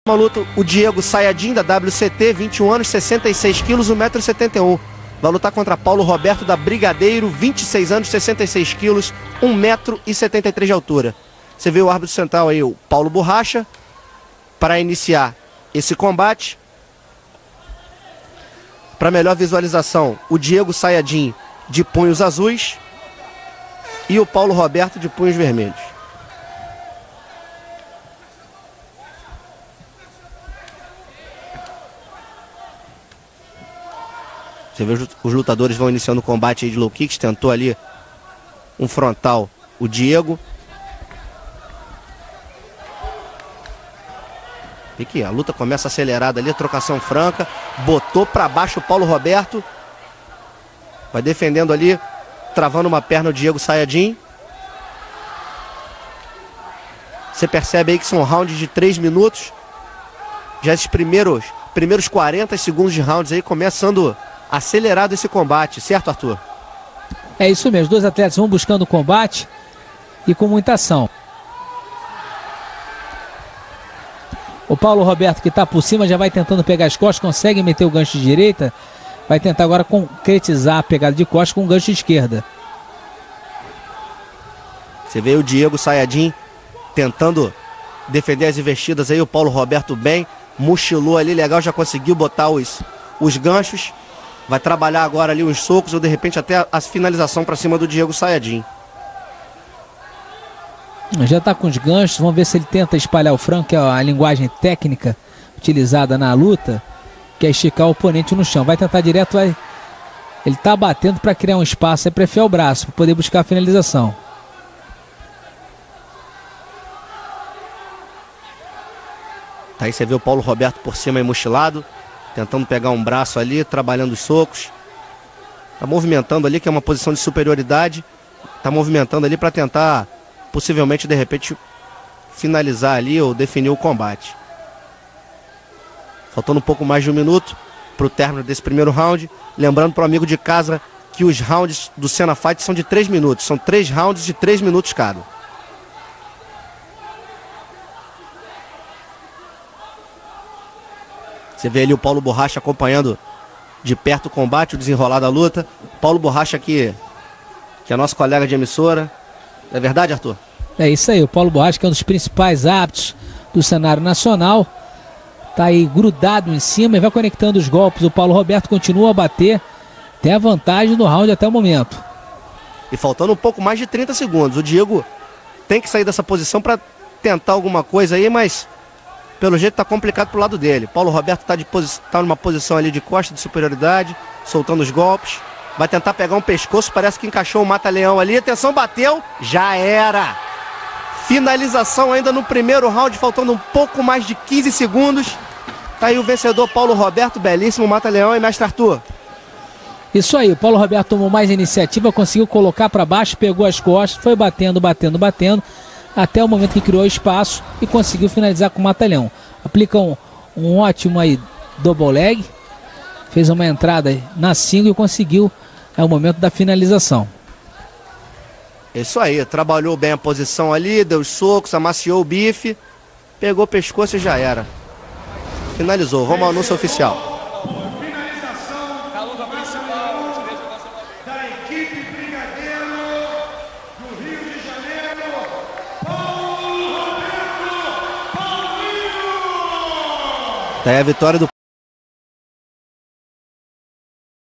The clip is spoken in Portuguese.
Uma luta, o Diego Sayadin, da WCT, 21 anos, 66 quilos, 1,71 m. Vai lutar contra Paulo Roberto, da Brigadeiro, 26 anos, 66 quilos, 1,73 m de altura. Você vê o árbitro central aí, o Paulo Borracha, para iniciar esse combate. Para melhor visualização, o Diego Sayadin, de punhos azuis, e o Paulo Roberto, de punhos vermelhos. Você vê os lutadores vão iniciando o combate aí de low kicks. Tentou ali um frontal o Diego. E que a luta começa acelerada ali, a trocação franca. Botou para baixo o Paulo Roberto. Vai defendendo ali, travando uma perna o Diego Sayadin. Você percebe aí que são rounds de 3 minutos. Já esses primeiros 40 segundos de rounds aí começando acelerado esse combate, certo, Arthur? É isso mesmo, dois atletas vão buscando o combate e com muita ação. O Paulo Roberto, que está por cima, já vai tentando pegar as costas, consegue meter o gancho de direita, vai tentar agora concretizar a pegada de costas com o gancho de esquerda. Você vê o Diego Sayadin tentando defender as investidas aí, o Paulo Roberto bem, mochilou ali legal, já conseguiu botar os ganchos. Vai trabalhar agora ali os socos ou de repente até a finalização para cima do Diego Sayadin. Já está com os ganchos, vamos ver se ele tenta espalhar o franco, que é a linguagem técnica utilizada na luta, que é esticar o oponente no chão. Vai tentar direto, ele está batendo para criar um espaço, aí para enfiar o braço, para poder buscar a finalização. Aí você vê o Paulo Roberto por cima aí mochilado, tentando pegar um braço ali, trabalhando os socos. Tá movimentando ali, que é uma posição de superioridade. Tá movimentando ali para tentar, possivelmente, de repente, finalizar ali ou definir o combate. Faltando um pouco mais de 1 minuto para o término desse primeiro round. Lembrando para o amigo de casa que os rounds do Cena Fight são de 3 minutos. São 3 rounds de 3 minutos cada. Você vê ali o Paulo Borracha acompanhando de perto o combate, o desenrolar da luta. Paulo Borracha que é nosso colega de emissora. É verdade, Arthur? É isso aí, o Paulo Borracha, que é um dos principais árbitros do cenário nacional. Tá aí grudado em cima e vai conectando os golpes. O Paulo Roberto continua a bater. Tem a vantagem no round até o momento. E faltando um pouco mais de 30 segundos. O Diego tem que sair dessa posição para tentar alguma coisa aí, mas pelo jeito tá complicado pro lado dele. Paulo Roberto tá numa posição ali de costa de superioridade, soltando os golpes. Vai tentar pegar um pescoço, parece que encaixou o mata-leão ali. Atenção, bateu, já era. Finalização ainda no primeiro round, faltando um pouco mais de 15 segundos. Tá aí o vencedor Paulo Roberto, belíssimo mata-leão, e mestre Arthur. Isso aí, o Paulo Roberto tomou mais iniciativa, conseguiu colocar para baixo, pegou as costas, foi batendo, até o momento que criou espaço e conseguiu finalizar com o mata-leão. Aplica um ótimo aí double leg, fez uma entrada na single e conseguiu o momento da finalização. Isso aí, trabalhou bem a posição ali, deu os socos, amaciou o bife, pegou o pescoço e já era. Finalizou, vamos ao anúncio oficial. Daí a vitória do